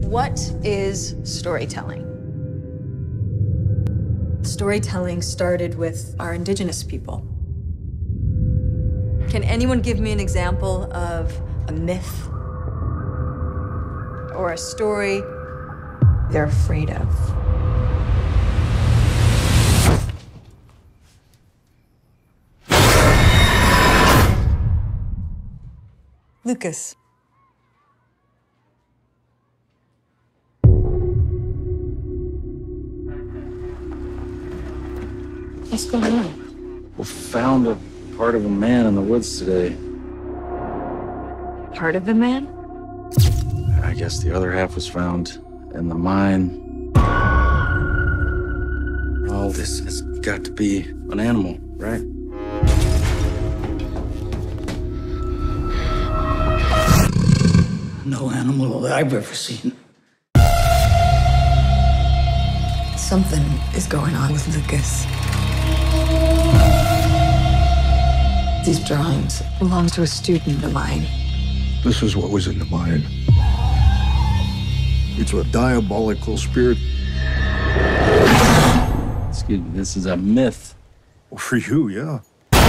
What is storytelling? Storytelling started with our indigenous people. Can anyone give me an example of a myth or a story they're afraid of? Lucas. What's going on? We found a part of a man in the woods today. Part of the man? I guess the other half was found in the mine. Oh, this has got to be an animal, right? No animal that I've ever seen. Something is going on with Lucas. These drawings belong to a student of mine. This is what was in the mine. It's a diabolical spirit. Excuse me, this is a myth. Well, for you, yeah.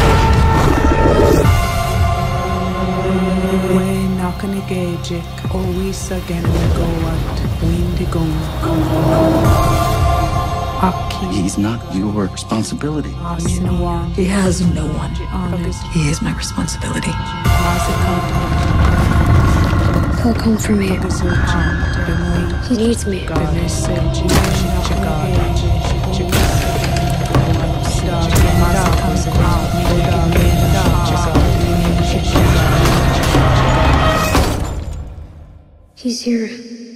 Way nakanigejik always again go at windy He's not your responsibility. He has no one. He is my responsibility. He'll come for me. He needs me. He's here.